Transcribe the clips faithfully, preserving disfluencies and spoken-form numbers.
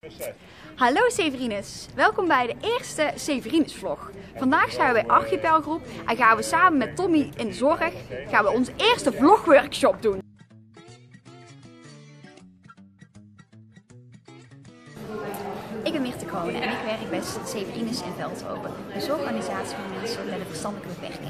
Hallo Severinus, welkom bij de eerste Severinus vlog. Vandaag zijn we bij Archipelgroep en gaan we samen met Tommy in de zorg gaan we onze eerste vlogworkshop doen. Ik ben Mirte Kronen en ik werk bij Severinus in Veldhoven, een zorgorganisatie voor mensen met een verstandelijke beperking.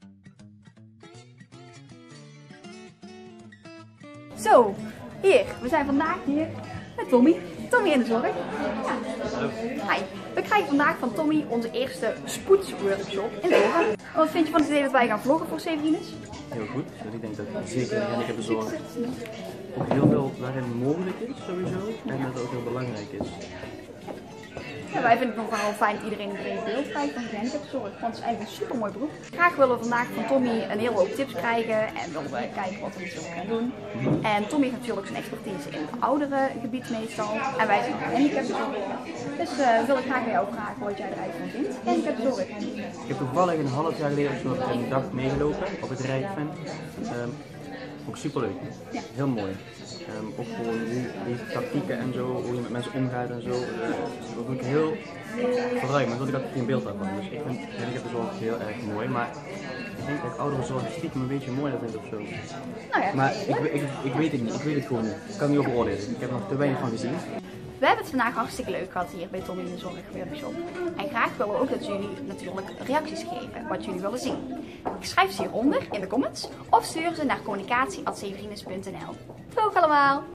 Zo, hier, we zijn vandaag hier met Tommy. Tommy in de zorg. Ja. Hi. We krijgen vandaag van Tommy onze eerste spoedsworkshop in zorg. Wat vind je van het idee dat wij gaan vloggen voor Severinus? Heel goed. Dus ik denk dat zeker in de gehandicaptenzorg ook heel veel daarin mogelijk is sowieso. En dat het ook heel belangrijk is. Ja, wij vinden het nog wel fijn dat iedereen een brede beeld krijgt van de gehandicaptenzorg. Want het is eigenlijk een super mooi beroep. Graag willen we vandaag van Tommy een hele hoop tips krijgen en willen we kijken wat we natuurlijk gaan doen. En Tommy heeft natuurlijk zijn expertise in het ouderengebied meestal. En wij zijn gehandicaptenzorg. Dus uh, wil ik graag bij jou vragen wat jij er eigenlijk van vindt. Gehandicaptenzorg. Ik heb toevallig een half jaar geleden of zo een dag meegelopen op het Rijkven. Um, ook superleuk. Ja. Heel mooi. Um, ook gewoon hoe die tactieken en zo, hoe je met mensen omgaat en zo. Uh, dat vind ik heel verruimend, want ik had geen beeld daarvan. Dus ik vind gehandicaptenzorg heel erg mooi. Maar ik denk dat ik ouderenzorg stiekem een beetje mooier vind of zo. Nou ja, maar ik, ik, ik weet het niet, ik weet het gewoon niet. Ik kan het niet over oordelen. Ik heb er nog te weinig van gezien. We hebben het vandaag hartstikke leuk gehad hier bij Tommy in de Zorgworkshop. En graag willen we ook dat jullie natuurlijk reacties geven, wat jullie willen zien. Schrijf ze hieronder in de comments of stuur ze naar communicatie apenstaartje severinus punt n l. Doeg allemaal!